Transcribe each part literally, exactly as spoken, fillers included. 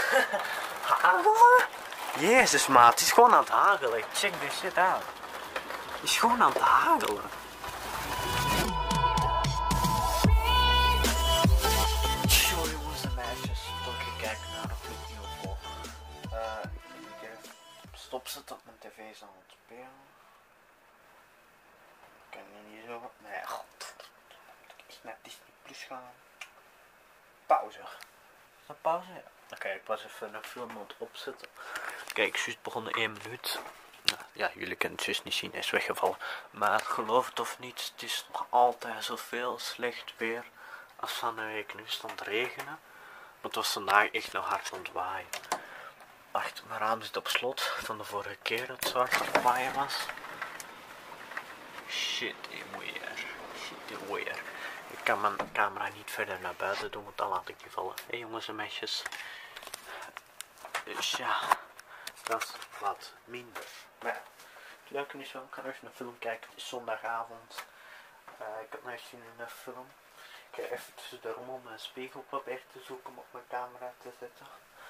Hagelen? Jezus maat, het is gewoon aan het hagelen. Check this shit out. Het is gewoon aan het hagelen. Yo jongens en meisjes, toch ik kijk naar een video voor. Uh, ik ga even stopzetten op mijn tv is aan het spelen. Kan je niet zo... Nee, god. Moet ik echt naar Disney Plus gaan. Pauze. Is dat pauze? Ja. Oké, okay, ik was even een film aan het opzetten. Kijk, juist begonnen één minuut. Nou, ja, jullie kunnen het juist niet zien, hij is weggevallen. Maar geloof het of niet, het is nog altijd zoveel slecht weer als van een week. Nu stond het regenen. Maar het was vandaag echt nog hard aan het waaien. Wacht, mijn raam zit op slot van de vorige keer dat het zo hard aan het waaien was. Shit, die weer. Shit, die weer. Ik kan mijn camera niet verder naar buiten doen, want dan laat ik die vallen. Hé hey, jongens en meisjes. Dus ja, dat is wat minder. Maar ja, het leuke is wel, ik ga even een film kijken. Het is zondagavond. Uh, ik heb net zin in een film. Ik ga even tussen de rommel mijn spiegel proberen te zoeken om op mijn camera te zetten.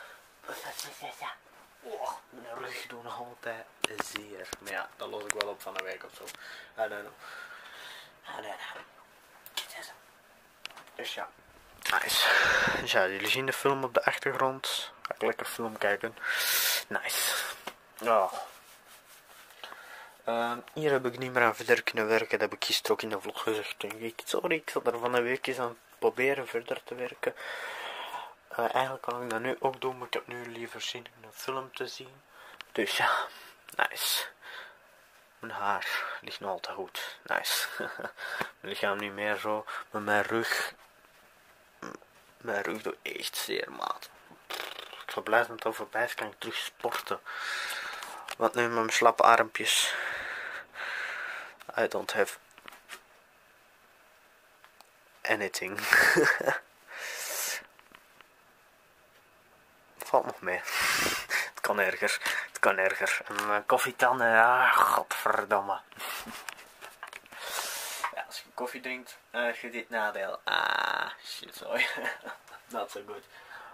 Oh, mijn rug doet nog altijd zeer. Maar ja, dat los ik wel op van een week of zo. I don't know. I don't know. Dus ja, nice. Dus ja, jullie zien de film op de achtergrond. Ga ik lekker film kijken. Nice. Oh. Uh, hier heb ik niet meer aan verder kunnen werken. Dat heb ik gisteren ook in de vlog gezegd, denk ik. Sorry, ik zat er van een week eens aan het proberen verder te werken. Uh, eigenlijk kan ik dat nu ook doen, maar ik heb nu liever zin in een film te zien. Dus ja, nice. Mijn haar ligt nog altijd goed. Nice. Mijn lichaam niet meer zo. Maar mijn rug. Mijn rug doet echt zeer, maat. Ik ben blij dat het al voorbij is, kan ik terug sporten. Want nu met mijn slappe armpjes. I don't have anything. Valt nog mee. Het kan erger. Het kan erger. En mijn koffietannen, ja, godverdomme. Ja, als je koffie drinkt, uh, heb je dit nadeel. Ah, shit, sorry. Not so good.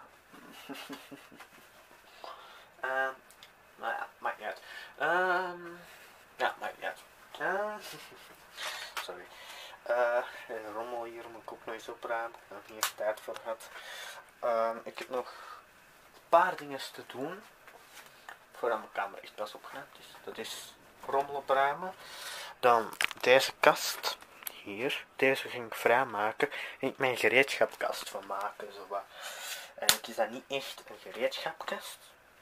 uh, nou ja, maakt niet uit. Um, ja, maakt niet uit. Uh, sorry. Uh, rommel hier om mijn kop nog eens opruimen. Ik heb nog niet echt tijd voor gehad. Uh, ik heb nog een paar dingen te doen. Voordat mijn camera echt pas opgenomen is. Dat is rommel opruimen. Dan deze kast. Hier. Deze ging ik vrijmaken. En ik mijn gereedschapkast van maken. Zo wat. En het is dat niet echt een gereedschapkast.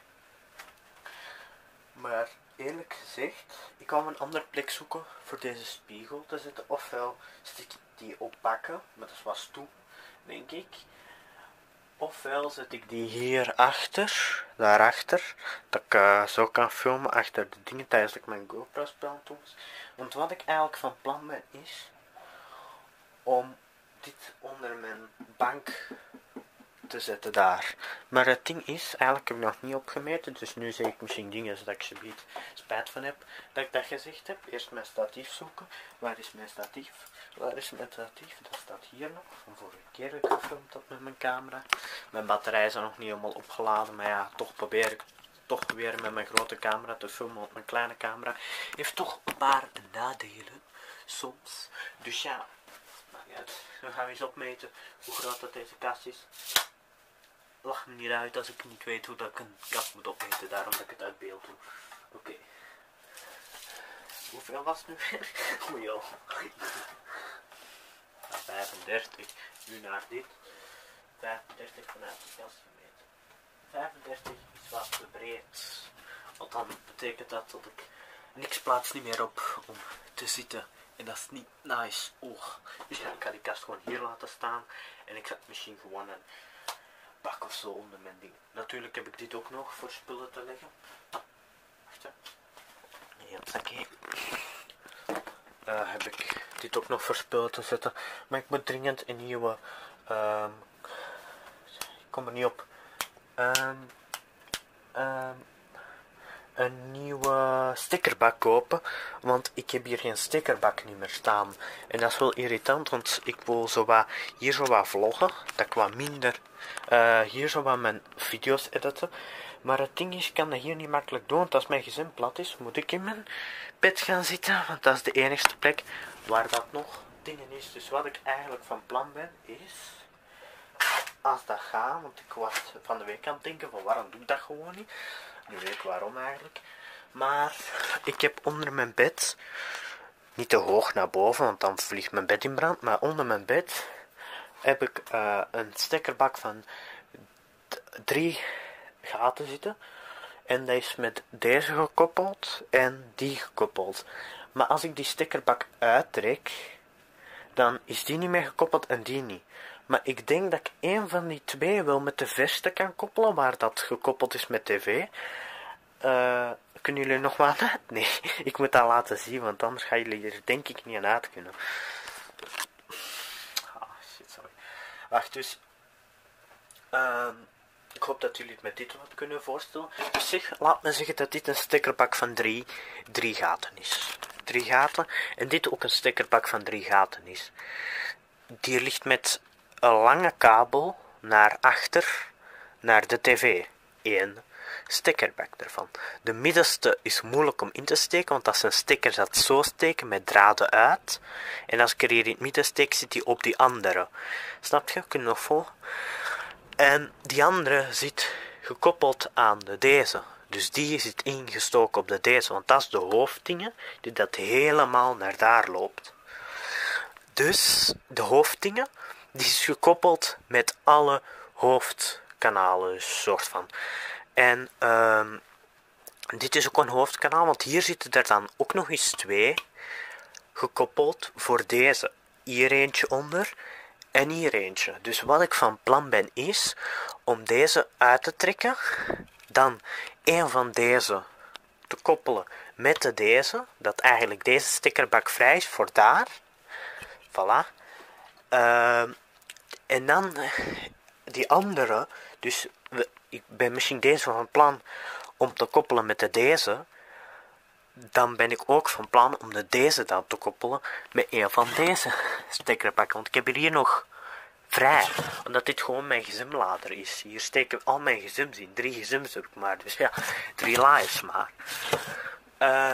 Maar eerlijk gezegd, ik kan een andere plek zoeken voor deze spiegel te zetten. Ofwel stik ik die oppakken, maar dat is wat stoep, denk ik. Ofwel zet ik die hier achter, daarachter, dat ik uh, zo kan filmen achter de dingen tijdens dat ik mijn GoPro spel doe. Want wat ik eigenlijk van plan ben is om dit onder mijn bank te zetten daar. Maar het ding is, eigenlijk heb ik nog niet opgemeten, dus nu zeg ik misschien dingen zodat ik zoiets spijt van heb dat ik dat gezegd heb. Eerst mijn statief zoeken. Waar is mijn statief? Waar is mijn statief? Dat staat hier nog. Van vorige keer heb ik gefilmd dat met mijn camera. Mijn batterij is nog niet helemaal opgeladen, maar ja, toch probeer ik toch weer met mijn grote camera te filmen, want mijn kleine camera heeft toch een paar nadelen soms. Dus ja, maakt niet uit. Dan gaan we eens opmeten hoe groot dat deze kast is. Lach me niet uit als ik niet weet hoe dat ik een kast moet opmeten, daarom dat ik het uit beeld doe. Oké. Okay. Hoeveel was het nu weer? Oei joh. vijfendertig. Nu naar dit. vijfendertig vanuit de kast gemeten. vijfendertig is wat te breed. Want dan betekent dat dat ik niks plaats niet meer op om te zitten. En dat is niet nice. Oh. Dus ja, ik ga die kast gewoon hier laten staan. En ik zet misschien gewoon een bak of zo onder mijn ding. Natuurlijk heb ik dit ook nog voor spullen te leggen. Wacht hè. Hier het zakje. Uh, heb ik dit ook nog voor spullen te zetten. Maar ik moet dringend een nieuwe... Um, ik kom er niet op. Um, um, een nieuwe stickerbak kopen, want ik heb hier geen stickerbak niet meer staan. En dat is wel irritant, want ik wil zo wat, hier zo wat vloggen, dat ik wat minder, uh, hier zo wat mijn video's editen. Maar het ding is, ik kan dat hier niet makkelijk doen, want als mijn gezin plat is, moet ik in mijn bed gaan zitten, want dat is de enigste plek waar dat nog dingen is. Dus wat ik eigenlijk van plan ben, is, als dat gaat, want ik was van de week aan het denken van waarom doe ik dat gewoon niet. Nu weet ik waarom eigenlijk. Maar ik heb onder mijn bed, niet te hoog naar boven, want dan vliegt mijn bed in brand. Maar onder mijn bed heb ik uh, een stekkerbak van drie gaten zitten. En dat is met deze gekoppeld en die gekoppeld. Maar als ik die stekkerbak uittrek, dan is die niet meer gekoppeld en die niet. Maar ik denk dat ik één van die twee wel met de verste kan koppelen, waar dat gekoppeld is met tv. Uh, kunnen jullie nog wat uit? Nee, ik moet dat laten zien, want anders gaan jullie er denk ik niet aan uit kunnen. Ah, shit, sorry. Wacht, dus... Uh, ik hoop dat jullie het met dit wat kunnen voorstellen. Dus zeg, laat me zeggen dat dit een stekkerbak van drie, drie gaten is. Drie gaten. En dit ook een stekkerbak van drie gaten is. Die ligt met een lange kabel naar achter, naar de tv. Eén stekkerbak ervan. De middenste is moeilijk om in te steken, want als een stekker zat zo steken met draden uit. En als ik er hier in het midden steek, zit die op die andere. Snap je? Kun je nog volgen? En die andere zit gekoppeld aan de deze. Dus die zit ingestoken op de deze, want dat is de hoofddingen die dat helemaal naar daar loopt. Dus de hoofddingen, die is gekoppeld met alle hoofdkanalen, dus soort van. En uh, dit is ook een hoofdkanaal, want hier zitten er dan ook nog eens twee gekoppeld voor deze. Hier eentje onder en hier eentje. Dus wat ik van plan ben is om deze uit te trekken, dan een van deze te koppelen met de deze, dat eigenlijk deze stickerbak vrij is voor daar. Voilà. Uh, en dan die andere, dus we, ik ben misschien deze van plan om te koppelen met de deze. Dan ben ik ook van plan om de deze dan te koppelen met een van deze stekkerbakken. Want ik heb hier nog vrij, omdat dit gewoon mijn gezimlader is. Hier steken al mijn gezims in. Drie gezims heb ik maar, dus ja, drie lives maar. Uh,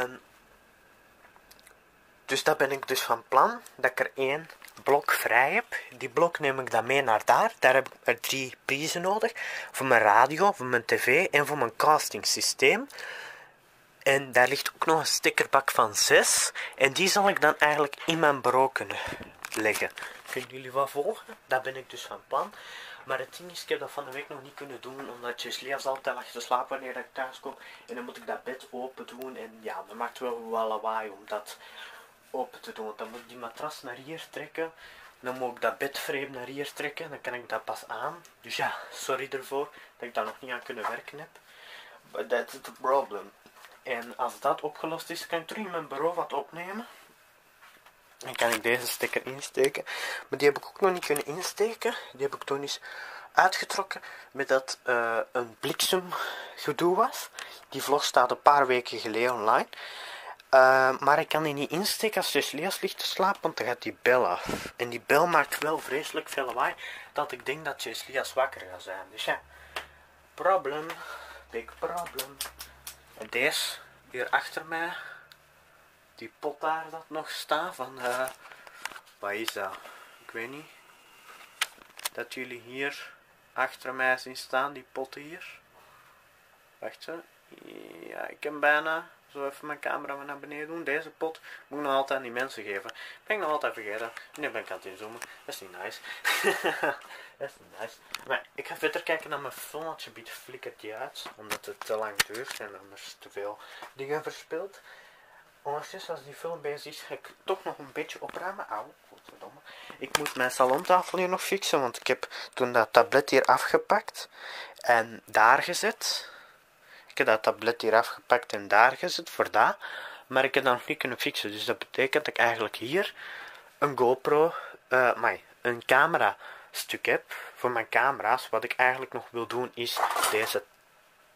dus dat ben ik dus van plan, dat ik er één blok vrij heb. Die blok neem ik dan mee naar daar. Daar heb ik er drie prijzen nodig. Voor mijn radio, voor mijn tv en voor mijn casting systeem. En daar ligt ook nog een stickerbak van zes. En die zal ik dan eigenlijk in mijn bureau kunnen leggen. Kunnen jullie wat volgen? Dat ben ik dus van plan. Maar het ding is, ik heb dat van de week nog niet kunnen doen. Omdat Jeslia altijd lag te slapen wanneer ik thuis kom. En dan moet ik dat bed open doen. En ja, dat maakt wel wel lawaai om dat open te doen. Want dan moet ik die matras naar hier trekken. Dan moet ik dat bedframe naar hier trekken. Dan kan ik dat pas aan. Dus ja, sorry ervoor dat ik daar nog niet aan kunnen werken heb. But that's the problem. En als dat opgelost is, kan ik terug in mijn bureau wat opnemen. Dan kan ik deze stekker insteken. Maar die heb ik ook nog niet kunnen insteken. Die heb ik toen eens uitgetrokken met dat uh, een bliksemgedoe was. Die vlog staat een paar weken geleden online. Uh, maar ik kan die niet insteken als Jeslias ligt te slapen, want dan gaat die bel af. En die bel maakt wel vreselijk veel lawaai, dat ik denk dat Jeslias wakker gaat zijn. Dus ja, problem, big problem. En deze, hier achter mij, die pot daar dat nog staat van, uh, wat is dat? Ik weet niet. Dat jullie hier achter mij zien staan, die potten hier. Wacht zo. Ja, ik heb bijna zo even mijn camera naar beneden doen. Deze pot moet ik nog altijd aan die mensen geven. Ben ik nog altijd vergeten. Nu ben ik aan het inzoomen. Dat is niet nice. Dat is niet nice. Maar ik ga verder kijken naar mijn film, want je biedt flikkert die uit. Omdat het te lang duurt en anders te veel dingen verspilt. Ondertussen, als die film bezig is, ga ik toch nog een beetje opruimen. Auw, godverdomme. Ik moet mijn salontafel hier nog fixen, want ik heb toen dat tablet hier afgepakt en daar gezet. Ik heb dat tablet hier afgepakt en daar gezet voor dat. Maar ik heb dat nog niet kunnen fixen. Dus dat betekent dat ik eigenlijk hier een GoPro, uh, maar een camera stuk heb voor mijn camera's. Wat ik eigenlijk nog wil doen is deze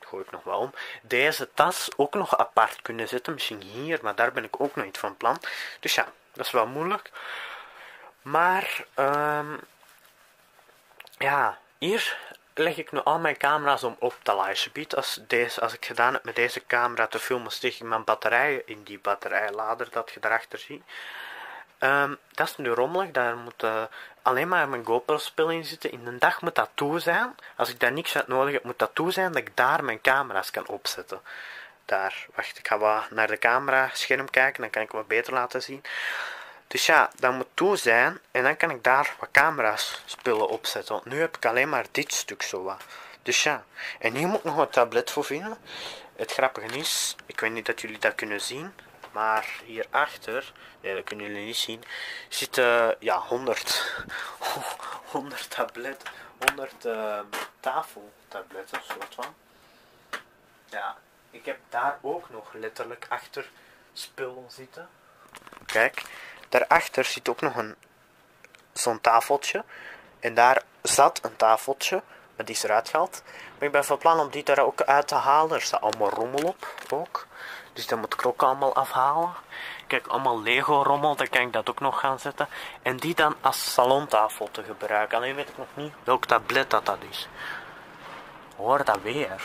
gooi ik nog wel om. Deze tas ook nog apart kunnen zetten. Misschien hier, maar daar ben ik ook nog niet van plan. Dus ja, dat is wel moeilijk. Maar, um, ja, hier leg ik nu al mijn camera's om op te laden. Als, deze, als ik gedaan heb met deze camera te filmen, steek ik mijn batterijen in die batterijlader dat je daarachter ziet. Um, dat is nu rommelig, daar moet uh, alleen maar mijn GoPro-spel in zitten. In de dag moet dat toe zijn. Als ik daar niks uit nodig heb, moet dat toe zijn dat ik daar mijn camera's kan opzetten. Daar, wacht, ik ga wat naar de camera scherm kijken, dan kan ik wat beter laten zien. Dus ja, dat moet toe zijn en dan kan ik daar wat camera's spullen opzetten. Want nu heb ik alleen maar dit stuk zo wat. Dus ja, en hier moet ik nog een tablet voor vinden. Het grappige is, ik weet niet dat jullie dat kunnen zien, maar hierachter, nee, dat kunnen jullie niet zien, zitten ja, honderd, honderd tablet, honderd uh, tafeltabletten, soort van. Ja, ik heb daar ook nog letterlijk achter spul zitten. Kijk, daarachter zit ook nog een zo'n tafeltje. En daar zat een tafeltje, maar die is eruit gehaald. Maar ik ben van plan om die daar ook uit te halen. Er staat allemaal rommel op ook. Dus dat moet ik ook allemaal afhalen. Kijk, allemaal Lego rommel, dan kan ik dat ook nog gaan zetten. En die dan als salontafel te gebruiken. Alleen weet ik nog niet welk tablet dat dat is. Hoor dat weer?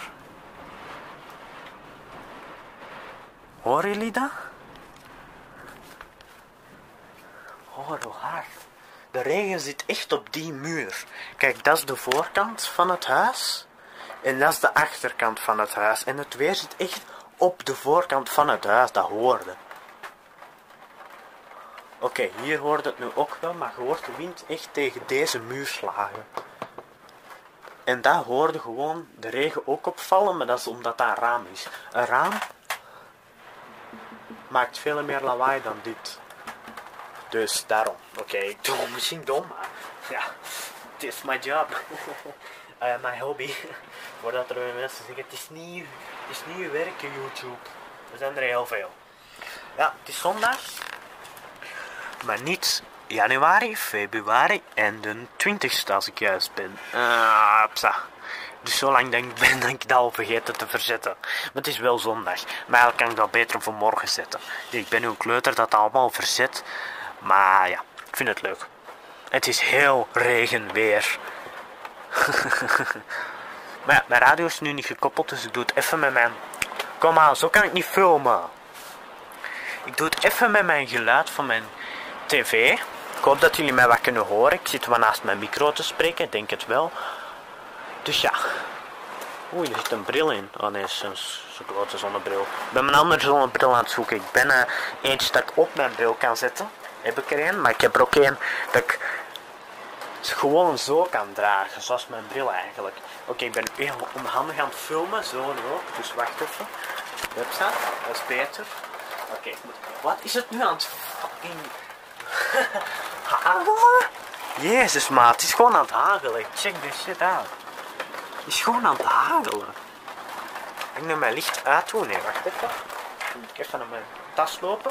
Horen jullie dat? Hoor hoe hard. De regen zit echt op die muur. Kijk, dat is de voorkant van het huis. En dat is de achterkant van het huis. En het weer zit echt op de voorkant van het huis. Dat hoorde. Oké, okay, hier hoort het nu ook wel. Maar je hoort de wind echt tegen deze muur slagen. En daar hoorde gewoon de regen ook opvallen. Maar dat is omdat dat een raam is. Een raam maakt veel meer lawaai dan dit. Dus daarom. Oké, okay, ik doe het misschien dom, maar ja, het is mijn job. uh, mijn hobby. Voordat er mensen zeggen, het is niet, het is niet werken YouTube. Er zijn er heel veel. Ja, het is zondag. Maar niet januari, februari en de twintigste als ik juist ben. Uh, psa. Dus zolang dat ik ben, dat ik dat al vergeten te verzetten. Maar het is wel zondag. Maar eigenlijk kan ik dat beter voor morgen zetten. Ik ben nu een kleuter dat allemaal verzet. Maar ja, ik vind het leuk. Het is heel regenweer. Maar ja, mijn radio is nu niet gekoppeld, dus ik doe het even met mijn... Kom aan, zo kan ik niet filmen. Ik doe het even met mijn geluid van mijn tv. Ik hoop dat jullie mij wat kunnen horen. Ik zit wel naast mijn micro te spreken, ik denk het wel. Dus ja. Oei, er zit een bril in. Oh nee, zo'n zo grote zonnebril. Ik ben mijn andere zonnebril aan het zoeken. Ik ben uh, eentje dat ik op mijn bril kan zetten. Heb ik er een, maar ik heb er ook een dat ik gewoon zo kan dragen. Zoals mijn bril eigenlijk. Oké, okay, ik ben heel onhandig aan het filmen. Zo nu ook. Dus wacht even. Hupsa, dat is beter. Oké, okay, wat is het nu aan het fucking... hagelen? Jezus maat, het is gewoon aan het hagelen. Check this shit out. Het is gewoon aan het hagelen. Kan ik nu mijn licht uitdoen? Nee, wacht even. Dan moet ik even naar mijn tas lopen.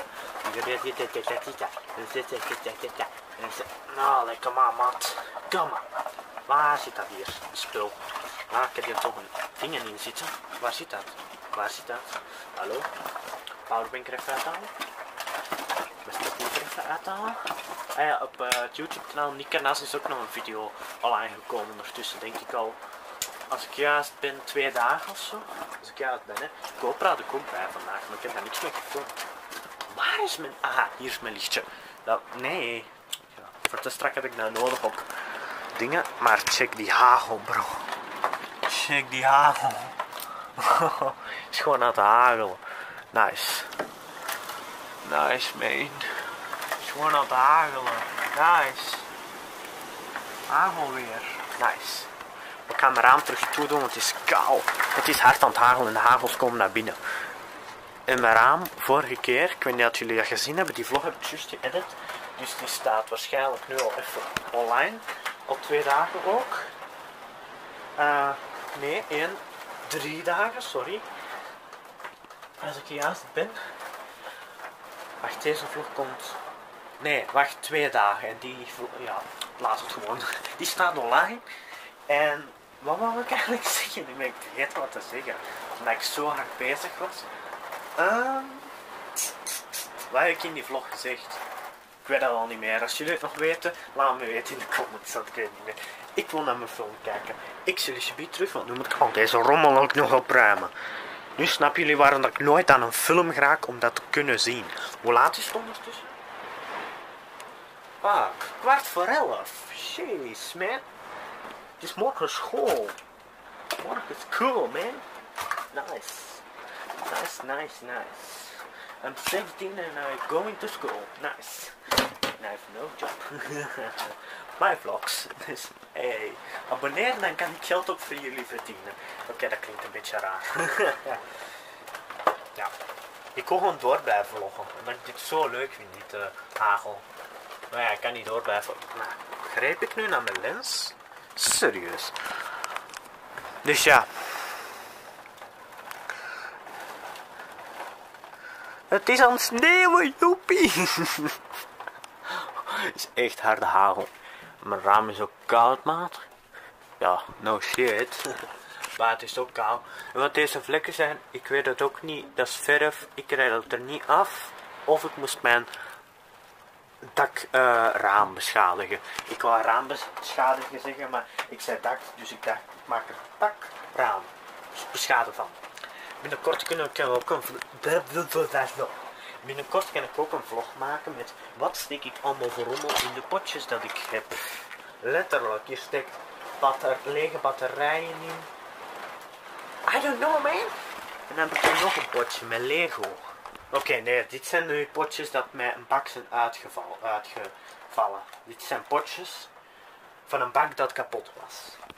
Nou, lekker maar, maat. Kom maar. Waar zit dat hier? Een spul. Ah, ik heb hier toch een ding in zitten. Waar zit dat? Waar zit dat? Hallo? Powerbank er even uithalen. Mijn statief er even uithalen. Ah ja, op uh, het YouTube kanaal Nikernas is ook nog een video al aangekomen ondertussen, denk ik al. Als ik juist ben, twee dagen of zo. Als ik juist ben, hè. GoPro had ik ook bij vandaag, maar ik heb daar niks mee gefilmd. Waar is mijn... Aha, hier is mijn lichtje. Dat... Nee. Ja, voor te strak heb ik dat nodig op dingen. Maar check die hagel, bro. Check die hagel. Het is gewoon aan het hagelen. Nice. Nice, man. Het is gewoon aan het hagelen. Nice. Hagelweer. Nice. Ik ga mijn raam terug toe doen, want het is koud. Het is hard aan het hagelen en de hagels komen naar binnen. En mijn raam, vorige keer, ik weet niet of jullie dat gezien hebben, die vlog heb ik juist geëdit. Dus die staat waarschijnlijk nu al even online. Al twee dagen ook. Uh, nee, één, drie dagen, sorry. Als ik juist ben. Wacht, deze vlog komt... Nee, wacht, twee dagen. En die, ja, laat het gewoon. Die staat online. En wat wou ik eigenlijk zeggen? Nu ben ik vergeten wat te zeggen. Omdat ik zo hard bezig was. Um, wat heb ik in die vlog gezegd? Ik weet dat al niet meer. Als jullie het nog weten, laat me weten in de comments. Dat ik weet niet meer. Ik wil naar mijn film kijken. Ik zie jullie subiet terug, want nu moet ik al deze rommel ook nog opruimen. Nu snappen jullie waarom ik nooit aan een film raak om dat te kunnen zien. Hoe laat is het ondertussen? Ah, kwart voor elf. Jeez, man. Het is morgen school. Morgen is cool, man. Nice. Nice, nice, nice. I'm seventeen and I'm going to school. Nice. And I have no job. My vlogs. Dus, hey. Abonneer, dan kan ik geld ook voor jullie verdienen. Oké, okay, dat klinkt een beetje raar. Ja. Ik wil gewoon door blijven vloggen. Omdat ik het zo leuk vind, die uh, hagel. Maar ja, ik kan niet door blijven. Nou, greep ik nu naar mijn lens? Serieus. Dus ja. Het is aan het sneeuwen, joepie. Het is echt harde hagel. Mijn raam is ook koud, maat. Ja, no shit. Maar het is ook koud. En wat deze vlekken zijn, ik weet het ook niet. Dat is verf. Ik rijd het er niet af. Of ik moest mijn dakraam uh, beschadigen. Ik wou raam beschadigen zeggen, maar ik zei dak. Dus ik dacht, ik maak er dakraam beschadigen van. Binnenkort kunnen we ook een Binnenkort kan ik ook een vlog maken met wat steek ik allemaal voor rommel in de potjes dat ik heb. Letterlijk, je steekt batter, lege batterijen in. I don't know, man. En dan heb ik er nog een potje met Lego. Oké, okay, nee, dit zijn nu potjes dat mij een bak zijn uitgevallen, uitgevallen. Dit zijn potjes van een bak dat kapot was.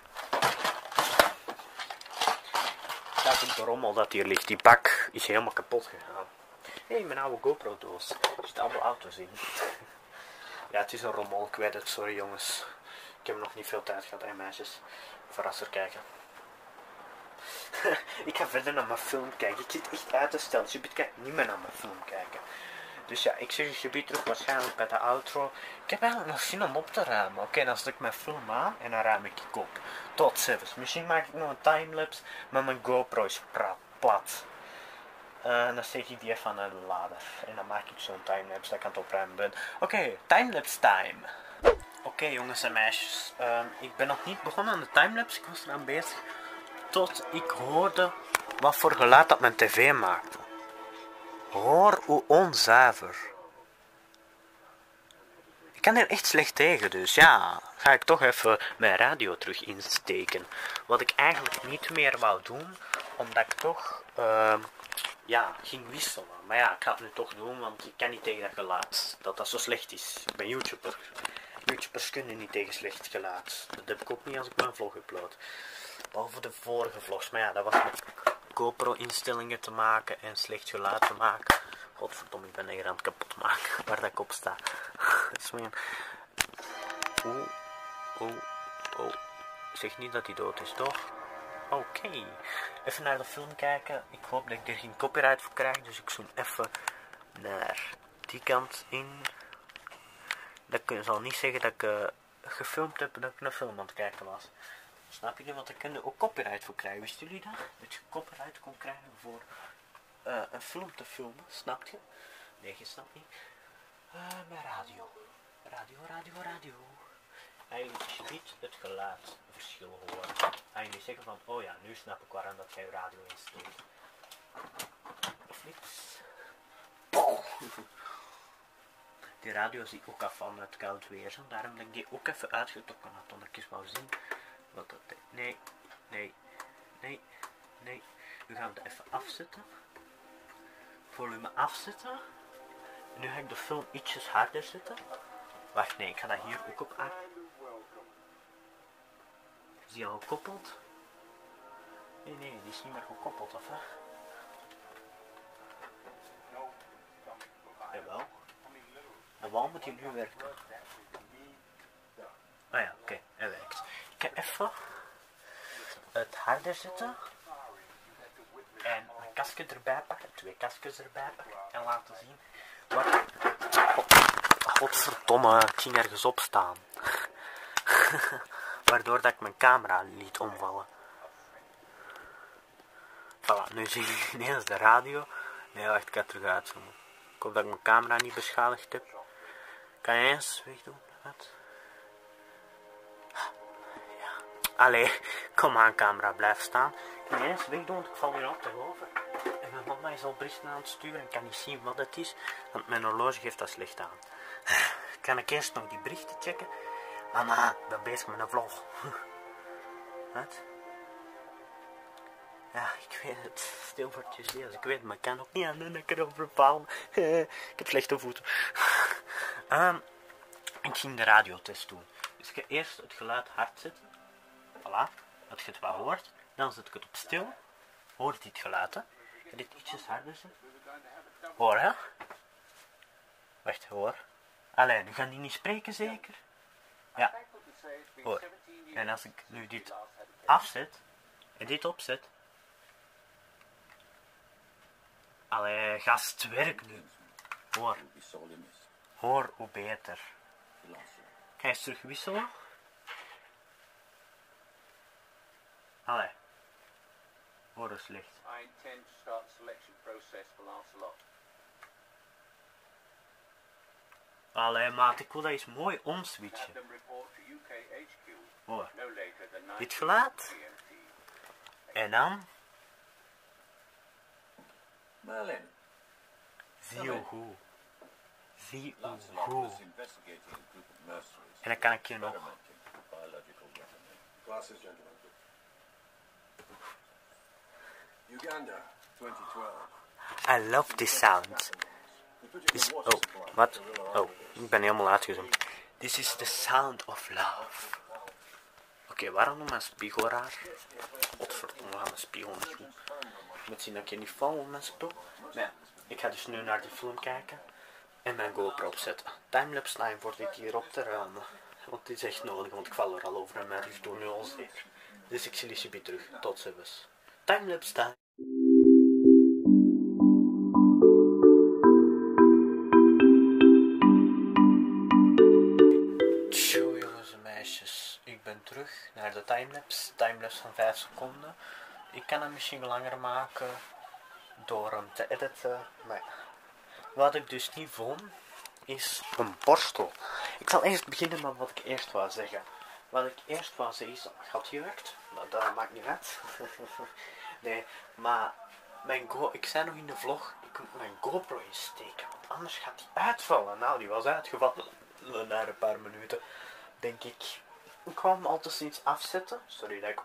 Dat is de rommel dat hier ligt. Die bak is helemaal kapot gegaan. Hé, hey, mijn oude GoPro doos. Er zitten allemaal auto's in. Ja, het is een rommel. Ik weet het. Sorry jongens. Ik heb nog niet veel tijd gehad, hè meisjes. Verrasser kijken. Ik ga verder naar mijn film kijken. Ik zit echt uit te stellen. Je kan niet meer naar mijn film kijken. Dus ja, ik zeg je terug waarschijnlijk bij de outro. Ik heb eigenlijk nog zin om op te ruimen. Oké, okay, dan zet ik mijn film aan en dan ruim ik ik op. Tot zelfs. Misschien maak ik nog een timelapse, maar mijn GoPro is plat. Uh, en dan steek ik die even naar de lader. En dan maak ik zo'n timelapse dat ik aan het opruimen ben. Oké, okay, timelapse time. Oké okay, jongens en meisjes. Uh, ik ben nog niet begonnen aan de timelapse. Ik was eraan bezig. Tot ik hoorde wat voor geluid dat mijn tv maakte. Hoor hoe onzuiver. Ik kan er echt slecht tegen, dus ja, ga ik toch even mijn radio terug insteken. Wat ik eigenlijk niet meer wou doen, omdat ik toch, uh, ja, ging wisselen. Maar ja, ik ga het nu toch doen, want ik kan niet tegen dat geluid, dat dat zo slecht is. Ik ben YouTuber. YouTubers kunnen niet tegen slecht geluid. Dat heb ik ook niet als ik mijn vlog upload. Behalve de vorige vlogs, maar ja, dat was met GoPro instellingen te maken en slecht geluid te maken. Godverdomme, ik ben hier aan het kapot maken waar dat ik op sta. Dat is mijn... Oeh, oeh, oeh. Zeg niet dat hij dood is, toch? Oké. Okay. Even naar de film kijken. Ik hoop dat ik er geen copyright voor krijg, dus ik zoom even naar die kant in. Dat zal niet zeggen dat ik uh, gefilmd heb dat ik een film aan het kijken was. Snap je? Want ik kan er ook copyright voor krijgen. Wisten jullie dat? Dat je copyright kon krijgen voor uh, een film te filmen. Snap je? Nee, je snapt niet. Uh, mijn radio. Radio, radio, radio. Eigenlijk is je niet het geluidverschil horen. En jullie zeggen van, oh ja, nu snap ik waarom dat jij radio insteekt. Of niks. Die radio zie ik ook af van het koud weer. Zo. Daarom heb ik die ook even uitgetrokken. Omdat ik eens wou zien. Wat dat, nee, nee, nee, nee. Nu gaan we het even afzetten. Volume afzetten. En nu ga ik de film ietsjes harder zetten. Wacht, nee, ik ga dat hier ook op aan. Is die al gekoppeld? Nee, nee, die is niet meer gekoppeld, of hè? Jawel. En waarom moet hij nu werken? Ah ja, oké, okay, hij werkt. Ik ga even het harder zetten. En een kastje erbij pakken, twee kastjes erbij pakken. En laten zien wat... Oh, godverdomme, ik ging ergens op staan. waardoor dat ik mijn camera liet omvallen. Voilà, nu zie je ineens de radio. Nee, wacht, ik ga het terug uitzoomen. Ik hoop dat ik mijn camera niet beschadigd heb. Kan je eens wegdoen? Wat? Ja. Allee, kom aan camera, blijf staan. Kan je eens wegdoen, want ik val hier op te over. En mijn mama is al berichten aan het sturen en kan niet zien wat het is, want mijn horloge geeft dat slecht aan. Kan ik eerst nog die berichten checken? Mama, ik ben bezig met een vlog. Wat? Ja, ik weet het. Stilwoordjes lezen. Ik weet het, maar ik kan ook niet aan de nekker over vallen. Ik heb slechte voeten. um, ik ging de radiotest doen. Dus ik ga eerst het geluid hard zetten. Voilà. Dat je het wel hoort. Dan zet ik het op stil. Hoort dit geluid, hè? Ik ga dit ietsjes harder zetten. Hoor, hè? Wacht, hoor. Allee, nu gaan die niet spreken, zeker? Ja. Hoor. En als ik nu dit afzet en dit opzet. Allee, gast, werk nu. Hoor. Hoor hoe beter. Ga je eens terug wisselen? Allee. Hoor eens licht. Allee, maat, ik wil dat eens mooi omswitchen. Hoor. Dit geluid. En dan. Merlin. Zie je hoe. Zie je hoe. En dan kan ik je nog. Uganda, twenty twelve. I love this sound. This, oh, wat? Oh, ik ben helemaal uitgezoomd. This is the sound of love. Oké, okay, waarom noem mijn spiegel raar? Godverdomme, we gaan mijn spiegel niet doen. Je moet zien dat ik je niet val op mijn spul. Maar ja, ik ga dus nu naar die film kijken. En mijn GoPro opzetten. Timelapse lijn voor dit hier op te ruimen. Want dit is echt nodig, want ik val er al over en mijn rug doet nu al zeer. Dus ik zie jullie weer terug. Tot ziens. Timelapse time. Tjoe jongens en meisjes. Ik ben terug naar de timelapse. Timelapse van vijf seconden. Ik kan hem misschien langer maken door hem te editen. Maar wat ik dus niet vond, is een borstel. Ik zal eerst beginnen met wat ik eerst wou zeggen. Wat ik eerst wou zeggen is dat mijn gat jeukt. Nou, dat maakt niet uit. Nee, maar mijn Go ik zei nog in de vlog, ik moet mijn GoPro insteken, want anders gaat die uitvallen. Nou, die was uitgevallen na een paar minuten, denk ik. Ik kwam hem altijd eens afzetten. Sorry dat ik...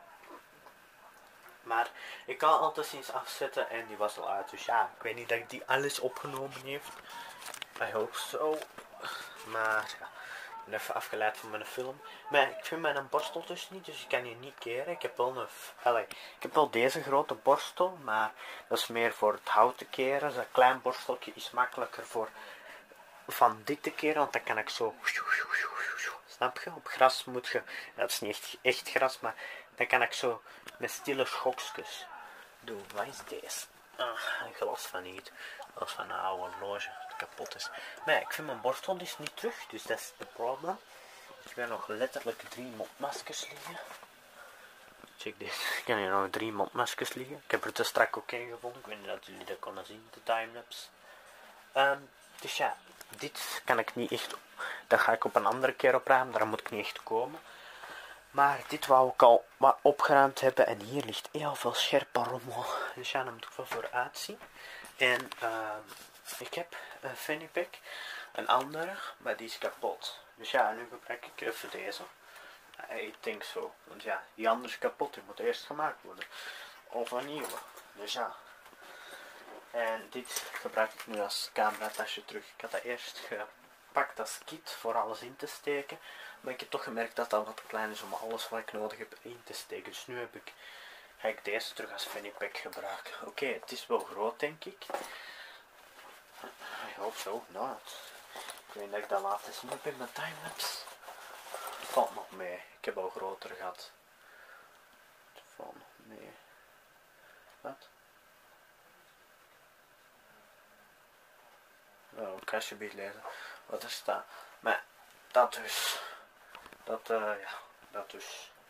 Maar ik kan altijd eens afzetten en die was al uit. Dus ja, ik weet niet dat die alles opgenomen heeft. I hope so. Maar ja, ik ben even afgeleid van mijn film. Maar ik vind mijn borstel dus niet, dus ik kan die niet keren. Ik heb wel een... Allez, ik heb wel deze grote borstel, maar dat is meer voor het hout te keren. Zo'n klein borsteltje is makkelijker voor van dit te keren, want dan kan ik zo... Snap je? Op gras moet je... Ja, dat is niet echt, echt gras, maar dan kan ik zo met stille schokjes doen. Wat is deze? Ah, een glas van niet. Dat is van een oude horloge dat kapot is. Maar ja, ik vind mijn borstel dus niet terug, dus dat is het probleem. Ik heb nog letterlijk drie mondmaskers liggen. Check dit. Ik heb hier nog drie mondmaskers liggen. Ik heb er te strak ook in gevonden. Ik weet niet of jullie dat konden zien, de timelapse. Um, dus ja, dit kan ik niet echt... Dat ga ik op een andere keer opruimen, daar moet ik niet echt komen. Maar dit wou ik al wat opgeruimd hebben. En hier ligt heel veel scherpe rommel. Dus ja, daar moet ik wel voor uitzien. En uh, ik heb een fanny pack. Een andere, maar die is kapot. Dus ja, nu gebruik ik even deze. Ik denk zo. Want ja, die andere is kapot. Die moet eerst gemaakt worden. Of een nieuwe. Dus ja. En dit gebruik ik nu als cameratasje terug. Ik had dat eerst gepakt als kit voor alles in te steken. Maar ik heb toch gemerkt dat dat wat klein is om alles wat ik nodig heb in te steken. Dus nu heb ik, ga ik deze terug als fanny pack gebruiken. Oké, okay, het is wel groot denk ik. Ik hoop zo. Nou, het, ik weet dat ik dat later zien heb in mijn timelapse. Het valt nog mee. Ik heb al groter gehad. Het valt nog mee. Wat? Nou, ik kan alsjeblieft lezen wat er staat. Maar dat dus. Dat, uh, ja, dat dus.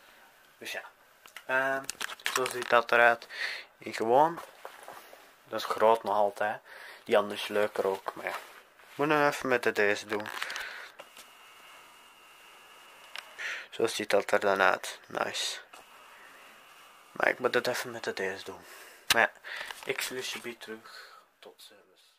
Dus ja. Um, zo ziet dat eruit. En gewoon. Dat is groot nog altijd. Die andere is leuker ook. Maar ja. Moet nog even met de deze doen. Zo ziet dat er dan uit. Nice. Maar ik moet het even met de deze doen. Maar ja. Ik zie je terug. Tot ziens.